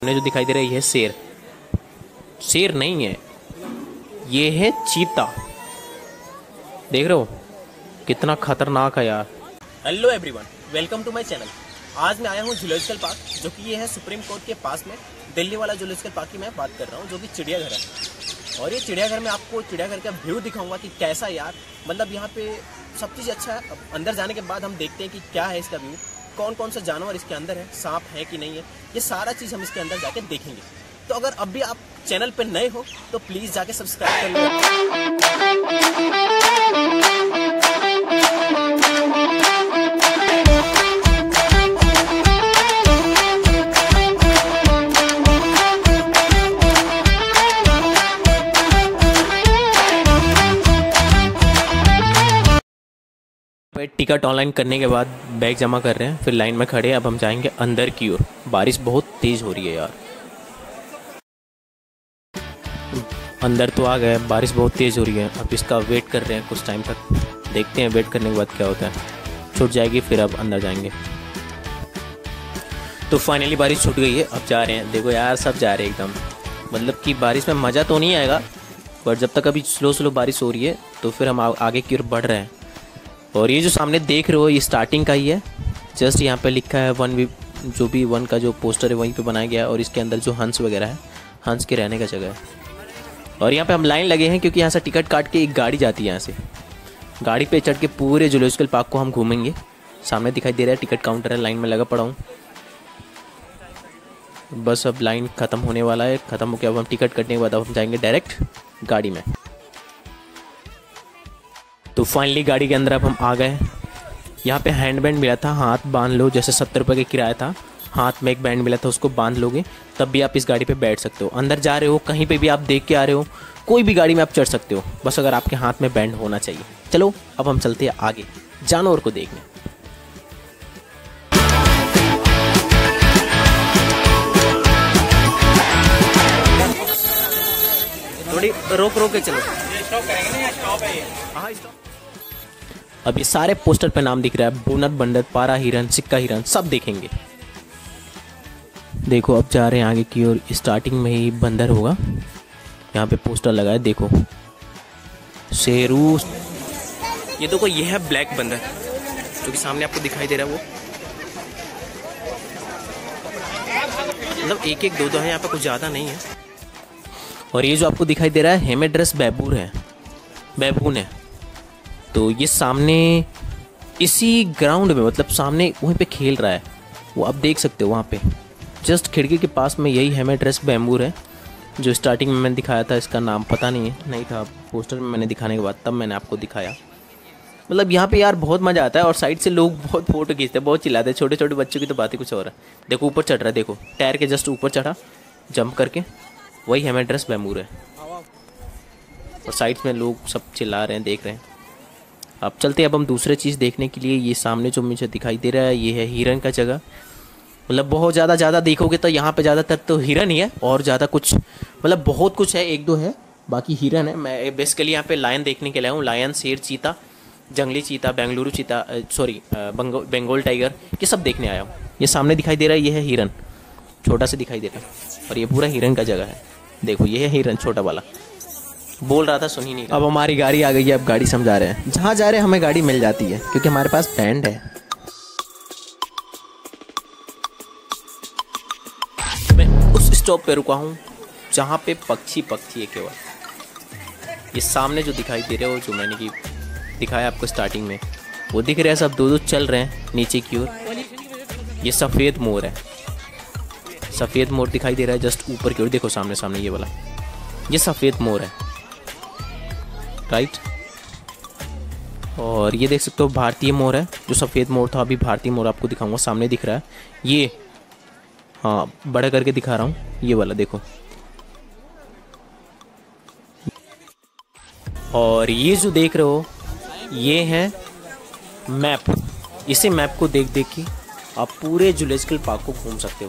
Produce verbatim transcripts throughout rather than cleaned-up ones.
जो दिखाई दे रहा है ये है शेर। शेर नहीं है, ये है चीता। देख रहे हो कितना खतरनाक है यार। Hello everyone, welcome to my channel. आज मैं आया हूँ जूलॉजिकल पार्क, जो कि ये है सुप्रीम कोर्ट के पास में, दिल्ली वाला जूलॉजिकल पार्क की मैं बात कर रहा हूँ, जो कि चिड़ियाघर है। और ये चिड़ियाघर में आपको चिड़ियाघर का व्यू दिखाऊंगा कि कैसा यार, मतलब यहाँ पे सब चीज़ अच्छा है। अब अंदर जाने के बाद हम देखते हैं कि क्या है इसका व्यू, कौन कौन सा जानवर इसके अंदर है, सांप है कि नहीं है, ये सारा चीज़ हम इसके अंदर जाके देखेंगे। तो अगर अब भी आप चैनल पर नए हो तो प्लीज़ जाके सब्सक्राइब कर लो। टिकट ऑनलाइन करने के बाद बैग जमा कर रहे हैं, फिर लाइन में खड़े। अब हम जाएंगे अंदर की ओर। बारिश बहुत तेज हो रही है यार। अंदर तो आ गए, बारिश बहुत तेज हो रही है। अब इसका वेट कर रहे हैं कुछ टाइम तक, देखते हैं वेट करने के बाद क्या होता है। छूट जाएगी फिर अब अंदर जाएंगे। तो फाइनली बारिश छूट गई है, अब जा रहे हैं। देखो यार सब जा रहे हैं एकदम, मतलब कि बारिश में मज़ा तो नहीं आएगा, पर जब तक अभी स्लो स्लो बारिश हो रही है तो फिर हम आगे की ओर बढ़ रहे हैं। और ये जो सामने देख रहे हो ये स्टार्टिंग का ही है। जस्ट यहाँ पे लिखा है वन वी, जो भी वन का जो पोस्टर है वहीं पे बनाया गया है। और इसके अंदर जो हंस वगैरह है, हंस के रहने का जगह है। और यहाँ पे हम लाइन लगे हैं क्योंकि यहाँ से टिकट काट के एक गाड़ी जाती है। यहाँ से गाड़ी पे चढ़ के पूरे जूलॉजिकल पार्क को हम घूमेंगे। सामने दिखाई दे रहा है टिकट काउंटर है, लाइन में लगा पड़ा हूँ। बस अब लाइन ख़त्म होने वाला है। ख़त्म हो गया, अब हम टिकट कटने के बाद अब हम जाएंगे डायरेक्ट गाड़ी में। तो फाइनली गाड़ी के अंदर अब हम आ गए। यहाँ पे हैंड बैंड मिला था, हाथ बांध लो, जैसे सत्तर रुपये का किराया था। हाथ में एक बैंड मिला था, उसको बांध लोगे तब भी आप इस गाड़ी पे बैठ सकते हो। अंदर जा रहे हो, कहीं पे भी आप देख के आ रहे हो, कोई भी गाड़ी में आप चढ़ सकते हो, बस अगर आपके हाथ में बैंड होना चाहिए। चलो अब हम चलते हैं आगे जानवर को देखने। थोड़ी रोक रोक के चलो। अब ये सारे पोस्टर पे नाम दिख रहा है, बोनट बंदर, पारा हिरन, सिक्का हिरन, सब देखेंगे। देखो अब जा रहे हैं आगे की ओर। स्टार्टिंग में ही बंदर होगा, यहाँ पे पोस्टर लगा है, देखो शेरू। ये देखो ये है ब्लैक बंदर, जो कि सामने आपको दिखाई दे रहा है। वो मतलब एक एक दो दो है, यहाँ पे कुछ ज़्यादा नहीं है। और ये जो आपको दिखाई दे रहा है हेमेड्रस बैबूर है, बैबून है। तो ये सामने इसी ग्राउंड में, मतलब सामने वहीं पे खेल रहा है, वो आप देख सकते हो वहाँ पे जस्ट खिड़की के पास में। यही हेमेड्रस बैबूर है जो स्टार्टिंग में मैंने दिखाया था। इसका नाम पता नहीं है, नहीं था पोस्टर में, मैंने दिखाने के बाद तब मैंने आपको दिखाया। मतलब यहाँ पे यार बहुत मज़ा आता है। और साइड से लोग बहुत फोटो खींचते हैं, बहुत चिल्लाते हैं। छोटे छोटे बच्चों की तो बात ही कुछ और है। देखो ऊपर चढ़ रहा है, देखो टायर के जस्ट ऊपर चढ़ा जंप करके, वही हेमेड्रस बैबूर है। और साइड में लोग सब चिल्ला रहे हैं, देख रहे हैं। अब चलते हैं अब हम दूसरे चीज़ देखने के लिए। ये सामने जो मुझे दिखाई दे रहा है ये है हिरन का जगह। मतलब बहुत ज़्यादा ज़्यादा देखोगे तो यहाँ पे ज़्यादातर तो हिरन ही है, और ज़्यादा कुछ मतलब बहुत कुछ है, एक दो है, बाकी हिरन है। मैं बेसिकली यहाँ पे लायन देखने के लिए आया हूँ। लायन, शेर, चीता, जंगली चीता, बेंगलुरु चीता, सॉरी बंगाल टाइगर, ये सब देखने आया हूँ। ये सामने दिखाई दे रहा है ये है हिरन, छोटा सा दिखाई दे रहा है। और ये पूरा हिरन का जगह है। देखो ये है हिरन छोटा वाला, बोल रहा था सुन ही नहीं। अब हमारी गाड़ी आ गई है, अब गाड़ी समझा रहे हैं। जहाँ जा रहे हैं हमें गाड़ी मिल जाती है क्योंकि हमारे पास बैंड है। मैं उस स्टॉप पे रुका हूँ जहाँ पे पक्षी पक्षी है केवल। ये सामने जो दिखाई दे रहे हो, जो मैंने की दिखाया आपको स्टार्टिंग में, वो दिख रहे हैं सब दो दो चल रहे हैं नीचे की ओर। ये सफ़ेद मोर है, सफ़ेद मोर दिखाई दे रहा है जस्ट ऊपर की ओर। देखो सामने सामने ये वाला, ये सफ़ेद मोर है, राइट। और ये देख सकते हो भारतीय मोर है, जो सफ़ेद मोर था अभी भारतीय मोर आपको दिखाऊंगा। सामने दिख रहा है ये, हाँ बड़ा करके दिखा रहा हूँ, ये वाला देखो। और ये जो देख रहे हो ये है मैप। इसी मैप को देख देख के आप पूरे जूलॉजिकल पार्क को घूम सकते हो।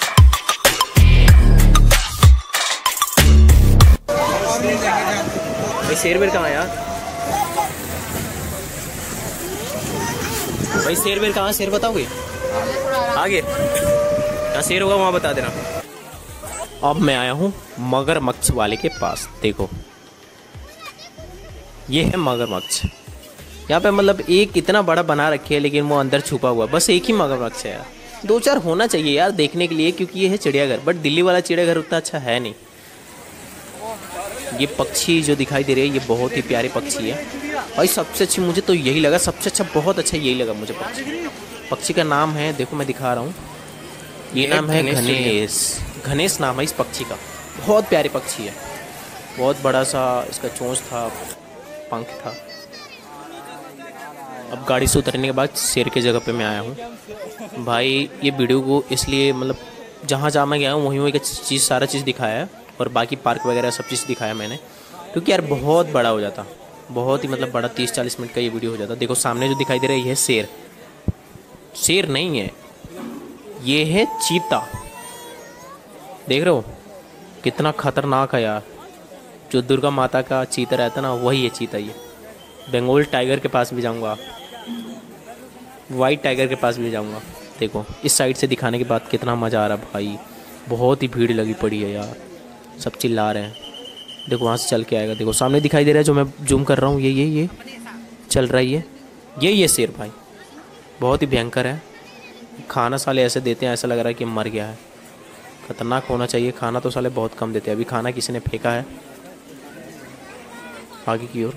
भाई शेर वेर कहाँ यार? भाई शेर वेर कहाँ? शेर बताओगे आगे? जहाँ शेर होगा वहाँ बता देना। अब मैं आया हूँ मगरमच्छ वाले के पास। देखो ये है मगरमच्छ। यहाँ पे मतलब एक इतना बड़ा बना रखे है लेकिन वो अंदर छुपा हुआ, बस एक ही मगरमच्छ है यार। दो चार होना चाहिए यार देखने के लिए, क्योंकि ये है चिड़ियाघर, बट दिल्ली वाला चिड़ियाघर उतना अच्छा है नहीं। ये पक्षी जो दिखाई दे रहे हैं ये बहुत ही प्यारे पक्षी है भाई। सबसे अच्छी मुझे तो यही लगा, सबसे अच्छा बहुत अच्छा यही लगा मुझे पक्षी। पक्षी का नाम है, देखो मैं दिखा रहा हूँ, ये नाम है गणेश। गणेश नाम है इस पक्षी का। बहुत प्यारे पक्षी है, बहुत बड़ा सा इसका चोंच था, पंख था। अब गाड़ी से उतरने के बाद शेर के जगह पे मैं आया हूँ भाई। ये वीडियो को इसलिए मतलब जहाँ जहाँ मैं गया हूँ वहीं वहीं का चीज़ सारा चीज़ दिखाया है, और बाकी पार्क वगैरह सब चीज़ दिखाया मैंने, क्योंकि यार बहुत बड़ा हो जाता, बहुत ही मतलब बड़ा, तीस चालीस मिनट का ये वीडियो हो जाता। देखो सामने जो दिखाई दे रहा है ये है शेर। शेर नहीं है, ये है चीता। देख रहे हो कितना खतरनाक है यार। जो दुर्गा माता का चीता रहता ना वही है चीता। ये बंगाल टाइगर के पास भी जाऊंगा, वाइट टाइगर के पास भी जाऊंगा। देखो इस साइड से दिखाने के बाद कितना मज़ा आ रहा है भाई। बहुत ही भीड़ लगी पड़ी है यार, सब चिल्ला रहे हैं। देखो वहाँ से चल के आएगा, देखो सामने दिखाई दे रहा है जो मैं जूम कर रहा हूँ, ये ये ये चल रही है, ये ये शेर भाई बहुत ही भयंकर है। खाना साले ऐसे देते हैं ऐसा लग रहा है कि मर गया है। खतरनाक होना चाहिए, खाना तो साले बहुत कम देते हैं। अभी खाना किसी ने फेंका है आगे की ओर।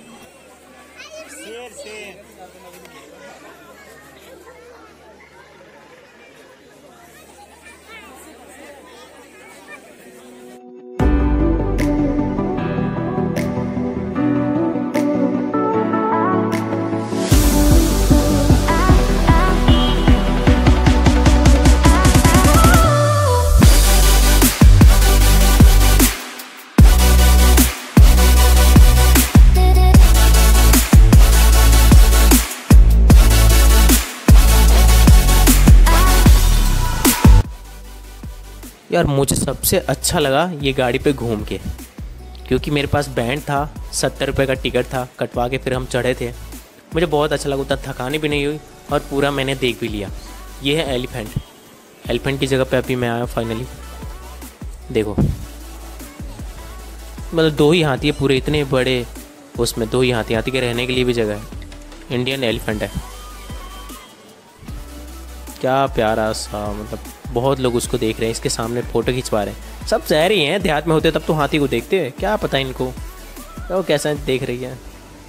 यार मुझे सबसे अच्छा लगा ये गाड़ी पे घूम के, क्योंकि मेरे पास बैंड था, सत्तर रुपये का टिकट था, कटवा के फिर हम चढ़े थे। मुझे बहुत अच्छा लगा, उतना थकानी भी नहीं हुई और पूरा मैंने देख भी लिया। ये है एलिफेंट। एलिफेंट की जगह पे अभी मैं आया फाइनली। देखो मतलब दो ही हाथी है पूरे इतने बड़े, उसमें दो ही हाथी, हाथी के रहने के लिए भी जगह है। इंडियन एलिफेंट है, क्या प्यारा सा, मतलब बहुत लोग उसको देख रहे हैं, इसके सामने फ़ोटो खिंचवा रहे हैं। सब शहरी हैं, देहात में होते तब तो हाथी को देखते हैं, क्या पता इनको तो कैसा देख रही है।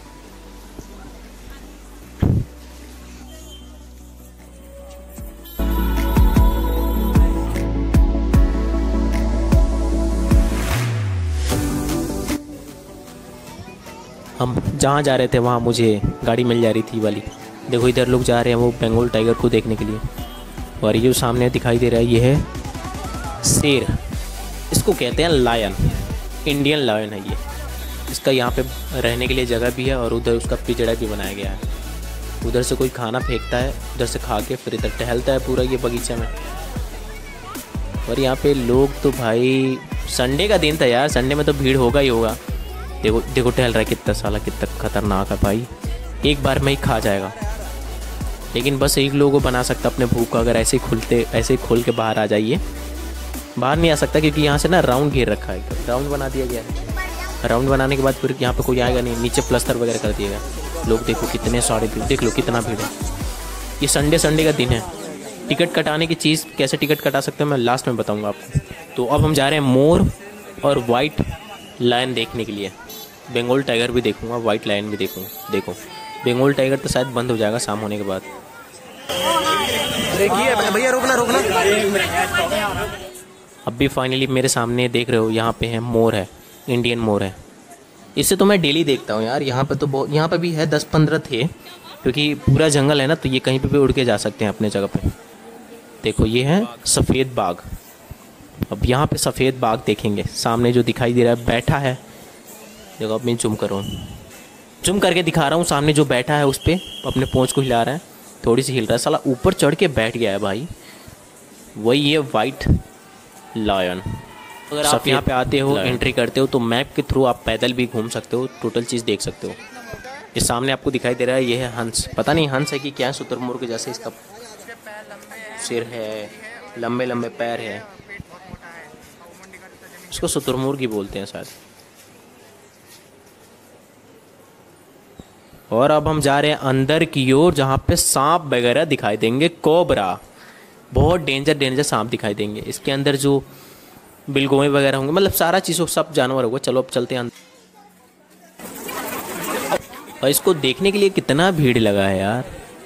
हम जहाँ जा रहे थे वहाँ मुझे गाड़ी मिल जा रही थी वाली। देखो इधर लोग जा रहे हैं वो बंगाल टाइगर को देखने के लिए। और ये जो सामने दिखाई दे रहा है ये है शेर, इसको कहते हैं लायन, इंडियन लायन है ये। इसका यहाँ पे रहने के लिए जगह भी है और उधर उसका पिंजड़ा भी बनाया गया है। उधर से कोई खाना फेंकता है, उधर से खा के फिर इधर टहलता है पूरा ये बगीचे में। और यहाँ पे लोग तो भाई, संडे का दिन था यार, संडे में तो भीड़ होगा ही होगा। देखो देखो टहल रहा है कितना साला, कितना खतरनाक है भाई। एक बार में ही खा जाएगा, लेकिन बस एक लोगों को बना सकता अपने भूख का। अगर ऐसे ही खुलते ऐसे ही खोल के बाहर आ जाइए, बाहर नहीं आ सकता क्योंकि यहाँ से ना राउंड घेर रखा है, राउंड बना दिया गया है। राउंड बनाने के बाद फिर यहाँ पे कोई आएगा नहीं, नीचे प्लस्तर वगैरह कर दिया गया। लोग देखो कितने सारे भीड़, देख लो कितना भीड़ है। ये संडे संडे का दिन है। टिकट कटाने की चीज़, कैसे टिकट कटा सकते हैं मैं लास्ट में बताऊँगा आपको। तो अब हम जा रहे हैं मोर और वाइट लायन देखने के लिए। बंगाल टाइगर भी देखूंगा, वाइट लायन भी देखूंगा। देखो बंगाल टाइगर तो शायद बंद हो जाएगा शाम होने के बाद। देखिए भैया, रोकना रोकना। अब भी फाइनली मेरे सामने देख रहे हो यहाँ पे है मोर, है इंडियन मोर है। इससे तो मैं डेली देखता हूँ यार। यहाँ पे तो बहुत, यहाँ पे भी है दस पंद्रह थे, क्योंकि पूरा जंगल है ना, तो ये कहीं पे भी उड़ के जा सकते हैं अपने जगह पे। देखो ये है सफ़ेद बाघ। अब यहाँ पे सफ़ेद बाघ देखेंगे, सामने जो दिखाई दे रहा है बैठा है। देखो अब मैं जूम करूँ, जूम करके दिखा रहा हूँ। सामने जो बैठा है उस पर अपने पूंछ को हिला रहा है, थोड़ी सी हिल रहा है, साला ऊपर चढ़ के बैठ गया है भाई। वही है वाइट लायन। अगर आप यहाँ पे आते हो, एंट्री करते हो, तो मैप के थ्रू आप पैदल भी घूम सकते हो, टोटल चीज़ देख सकते हो। ये सामने आपको दिखाई दे रहा है ये है हंस। पता नहीं हंस है कि क्या है, शुतुरमुर्ग जैसे इसका सिर है, लंबे लंबे पैर है। इसको शुतुरमुर्ग ही बोलते हैं शायद। और अब हम जा रहे हैं अंदर की ओर, जहाँ पे सांप वगैरह दिखाई देंगे, कोबरा, बहुत डेंजर डेंजर सांप दिखाई देंगे इसके अंदर, जो बिलगोए वगैरह होंगे, मतलब सारा चीज़ों सब जानवर होगा। चलो अब चलते हैं अंदर। और इसको देखने के लिए कितना भीड़ लगा है यार।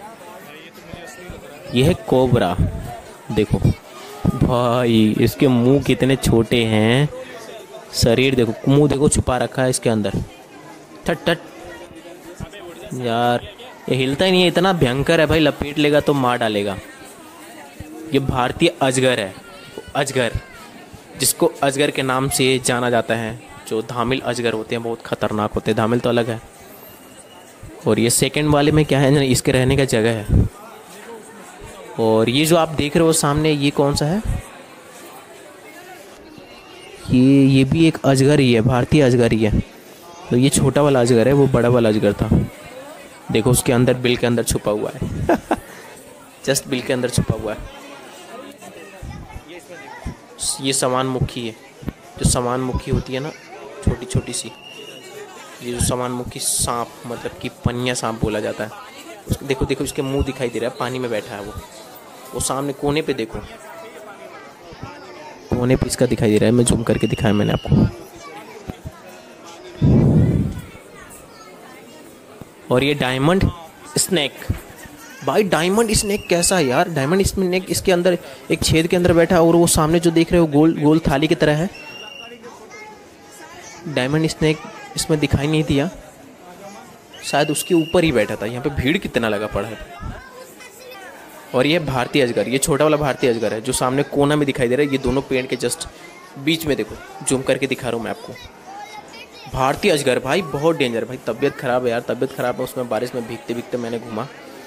यह है कोबरा, देखो भाई इसके मुंह कितने छोटे हैं, शरीर देखो, मुंह देखो छुपा रखा है इसके अंदर। ठट ठट यार, ये हिलता ही नहीं है, इतना भयंकर है भाई, लपेट लेगा तो मार डालेगा। ये भारतीय अजगर है, अजगर, जिसको अजगर के नाम से जाना जाता है। जो धामिल अजगर होते हैं बहुत खतरनाक होते हैं, धामिल तो अलग है। और ये सेकंड वाले में क्या है ना, इसके रहने का जगह है। और ये जो आप देख रहे हो सामने, ये कौन सा है, ये ये भी एक अजगर ही है, भारतीय अजगर ही है। तो ये छोटा वाला अजगर है, वो बड़ा वाला अजगर था। देखो उसके अंदर, बिल के अंदर छुपा हुआ है जस्ट बिल के अंदर छुपा हुआ है। ये समान मुखी है, जो समान मुखी होती है ना, छोटी छोटी सी, ये जो समान मुखी सांप, मतलब कि पनिया सांप बोला जाता है उसको। देखो देखो इसके मुंह दिखाई दे रहा है, पानी में बैठा है वो वो सामने कोने पे, देखो कोने पे इसका दिखाई दे रहा है। मैं जूम करके दिखाया मैंने आपको। और ये डायमंड स्नेक, भाई डायमंड स्नेक कैसा है यार। डायमंड स्नेक इसके अंदर एक छेद के अंदर बैठा है, और वो सामने जो देख रहे हो गोल गोल थाली की तरह है। डायमंड स्नेक इसमें दिखाई नहीं दिया, शायद उसके ऊपर ही बैठा था। यहाँ पे भीड़ कितना लगा पड़ा है। और ये भारतीय अजगर, ये छोटा वाला भारतीय अजगर है जो सामने कोना में दिखाई दे रहा है। ये दोनों पेड़ के जस्ट बीच में, देखो जूम करके दिखा रहा हूँ मैं आपको। भारतीय अजगर भाई बहुत डेंजर, भाई तबीयत खराब है यार, तबीयत खराब है। उसमें बारिश में भीगते भीगते मैंने घूमा।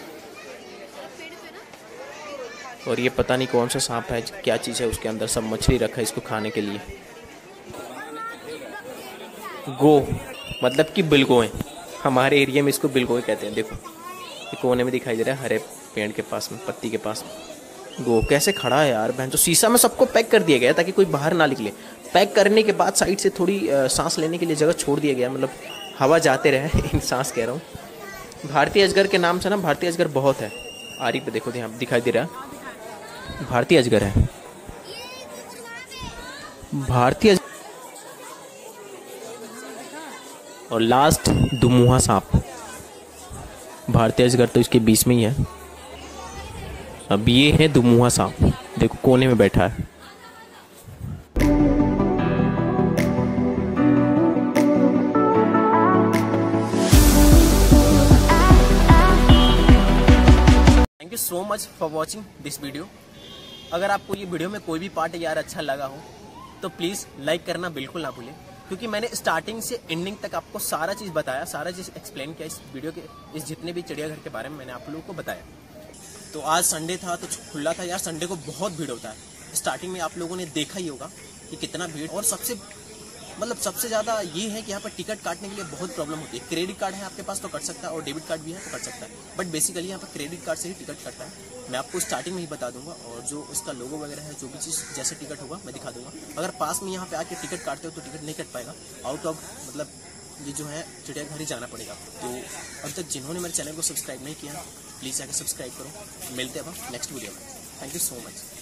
और ये पता नहीं कौन सा सांप है, क्या चीज़ है उसके अंदर, सब मछली रखा है इसको खाने के लिए। गो मतलब कि बिलगोए, हमारे एरिया में इसको बिलगोए कहते हैं। देखो ये कोने में दिखाई दे रहा है, हरे पेड़ के पास में, पत्ती के पास में। गो कैसे खड़ा है यार, बहन। तो शीशा में सबको पैक कर दिया गया ताकि कोई बाहर ना निकले। पैक करने के बाद साइड से थोड़ी आ, सांस लेने के लिए जगह छोड़ दिया गया, मतलब हवा जाते रहे सांस कह रहा हूँ। भारतीय अजगर के नाम से ना, भारतीय अजगर बहुत है। आरी पे देखो यहाँ दिखाई दे रहा है, भारतीय अजगर है, भारतीय। और लास्ट दुमुहा सांप, भारतीय अजगर तो इसके बीच में ही है। अब ये है दुमुहा सांप, देखो कोने में बैठा है। Thank you so much for watching this video. अगर आपको ये वीडियो में कोई भी पार्ट यार अच्छा लगा हो तो प्लीज़ लाइक करना बिल्कुल ना भूलें, क्योंकि मैंने स्टार्टिंग से एंडिंग तक आपको सारा चीज़ बताया, सारा चीज़ एक्सप्लेन किया इस वीडियो के, इस जितने भी चिड़ियाघर के बारे में मैंने आप लोगों को बताया। तो आज संडे था तो खुला था यार, संडे को बहुत भीड़ होता है। स्टार्टिंग में आप लोगों ने देखा ही होगा कि कितना भीड़। और सबसे मतलब सबसे ज़्यादा ये है कि यहाँ पर टिकट काटने के लिए बहुत प्रॉब्लम होती है। क्रेडिट कार्ड है आपके पास तो कट सकता है, और डेबिट कार्ड भी है तो कट सकता है, बट बेसिकली यहाँ पर क्रेडिट कार्ड से ही टिकट कटता है। मैं आपको स्टार्टिंग में ही बता दूंगा, और जो उसका लोगो वगैरह है, जो भी चीज़ जैसे टिकट होगा मैं दिखा दूंगा। अगर पास में यहाँ पे आके टिकट काटते हो तो टिकट नहीं कट पाएगा, आउट ऑफ मतलब ये जो है चिड़ियाघर ही जाना पड़ेगा। तो अभी तक जिन्होंने मेरे चैनल को सब्सक्राइब नहीं किया प्लीज़ जाकर सब्सक्राइब करो। मिलते हैं अब नेक्स्ट वीडियो में। Thank you so much.